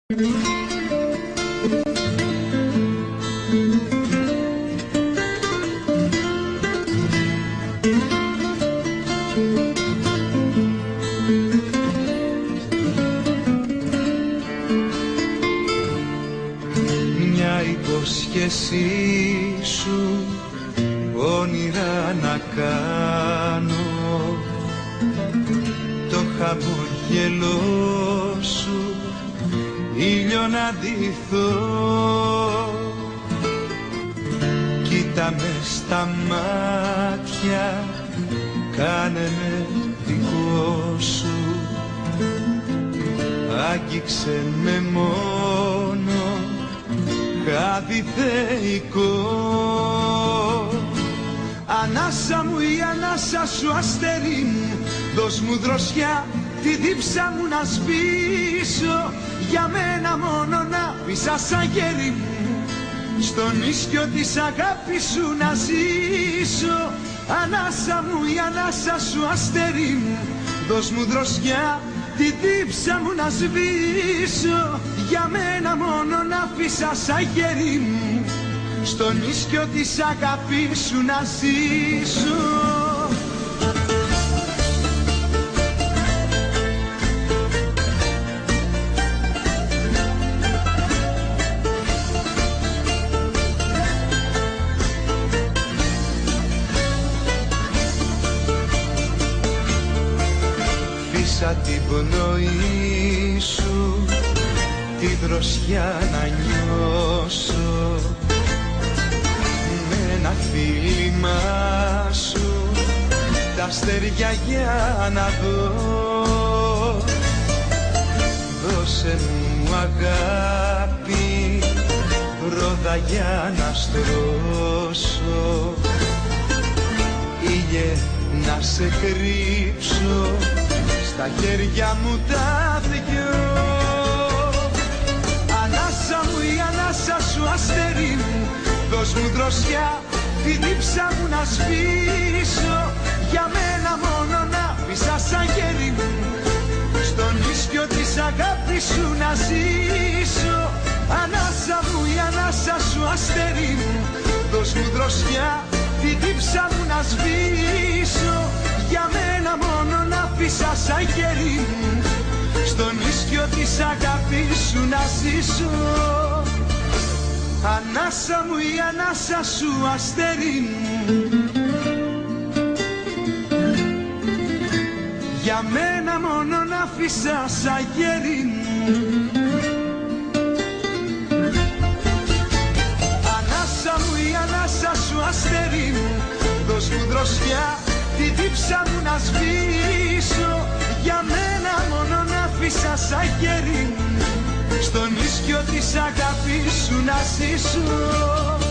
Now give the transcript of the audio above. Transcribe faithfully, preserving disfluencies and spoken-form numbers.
Μια υπόσχεσή σου όνειρα να κάνω, το χαμόγελό σου ήλιο να ντυθώ. Κοίτα με στα μάτια, κάνε με δικό σου, άγγιξε με μόνο χάδι θεϊκό. Ανάσα μου η ανάσα σου αστέρι μου, δώσ' μου δροσιά τη δίψα μου να σβήσω, για μένα μόνο να πεις σαν γέρι μου, στον ίσκιο της αγάπης σου να ζήσω. Ανάσα μου η ανάσα σου αστέρι μου, δώσ' μου δροσιά τη δίψα μου να σβήσω, για μένα μόνο να πεις σαν γέρι μου, στον ίσκιο της αγάπης σου να ζήσω. Φύσα την πνοή σου, τη δροσιά να νιώσω, με ένα φίλημα σου τα αστέρια για να δω. Δώσε μου αγάπη, ρόδα για να στρώσω, ήλιε να σε κρύψω στα χέρια μου τα δυο. Ανάσα μου η ανάσα σου αστέρι μου, δώσ' μου δροσιά τη δίψα μου να σβήσω, για μένα μόνο να πεις σαν γέρι μου, στον ίσκιο της αγάπης σου να ζήσω. Ανάσα μου η ανάσα σου αστέρι μου, δώσ' μου δροσιά τη δίψα μου να σβήσω, για μένα μόνο να πεις σαν γέρι μου, στον ίσκιο της αγάπης σου να ζήσω. Ανάσα μου η ανάσα σου αστέρι μου, για μένα μόνο να αφήσα σαν γέρι μου. Ανάσα μου η ανάσα σου αστέρι μου, δώσ' μου δροσιά τη δίψα μου να σβήσω, για μένα μόνο να αφήσα σαν γέρι μου, στον ίσκιο της αγάπης σου να ζήσω.